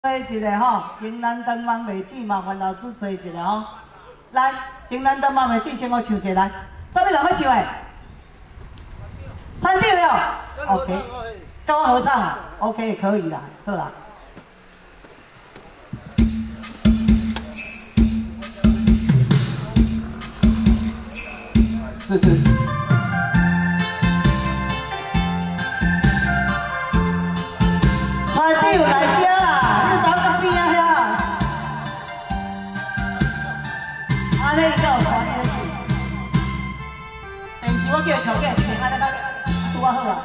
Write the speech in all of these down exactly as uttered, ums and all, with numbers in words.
找一个吼，情难长梦袂醒，麻烦老师找一个吼。来，情难长梦袂醒，先我唱一个来。啥物人要唱的？餐厅了 ，OK。跟我合唱啊 ，OK， 可以啦，好啦。 是是。 团队有来遮啦，你走到边啊遐。安尼伊才有团队咧唱。电视我叫伊唱起来，一定安尼较拄啊好啊。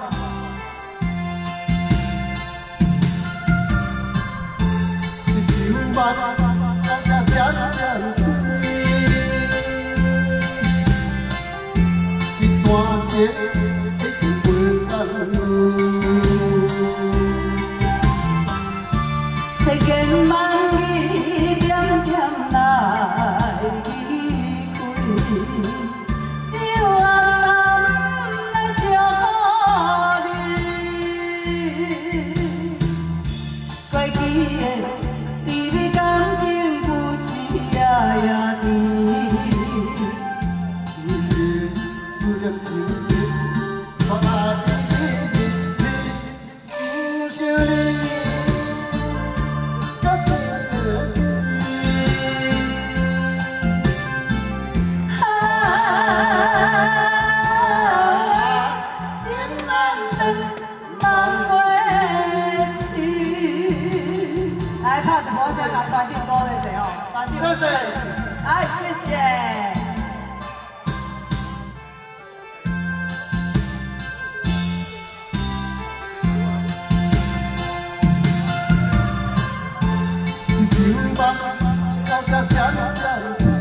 一张梦，渐渐渐渐开，一段情已经袂等。 千言万语，点点来离开，只有暗人来照顾你。过去的甜蜜感情，不是夜夜甜。 思念情意，我爱你，不想你。 来，唱一波先，把传递多一点哦，传递多一点。哎，谢谢。一张梦，渐渐渐渐开，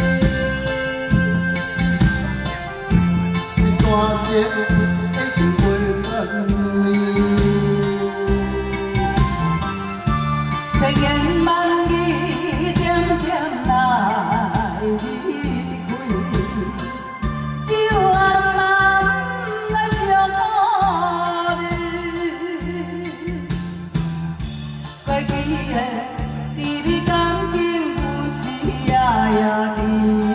一段情已经袂等。 千言万语，点点来离开，只有暗人来照顾你。过去的甜蜜感情，不是夜夜甜。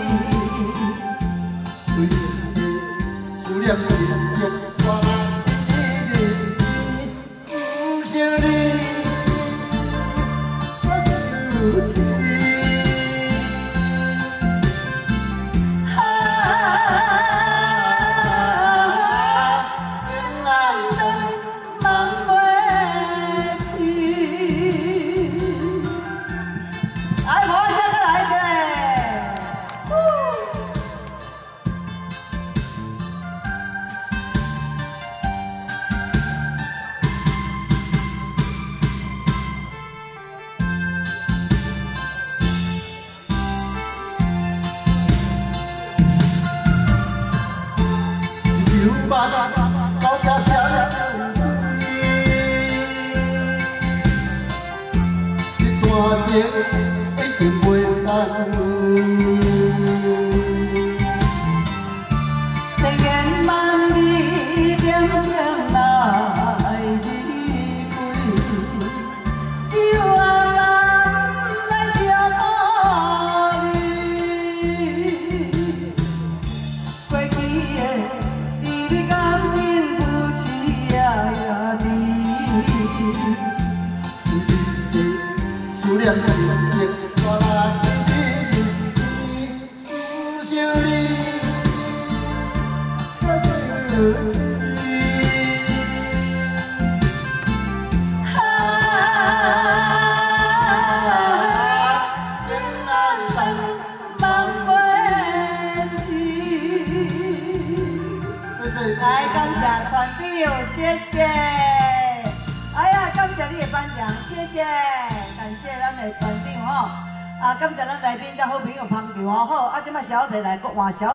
对你思念情结，我爱你，不想你。 一张梦，到渐渐开，一段情已经袂等。 千言万语，点点来离开，只有暗人来照顾你。过去的。 你感情不是夜夜甜， 思念情结，我爱你，不想你，不想你。 情难长，梦袂醒。 来，感谢传递，谢谢。哎呀，感谢你的颁奖，谢谢，感谢咱的传递吼。啊，感谢咱来宾甲好朋友捧场哦，好，啊，即摆小姐来国换小。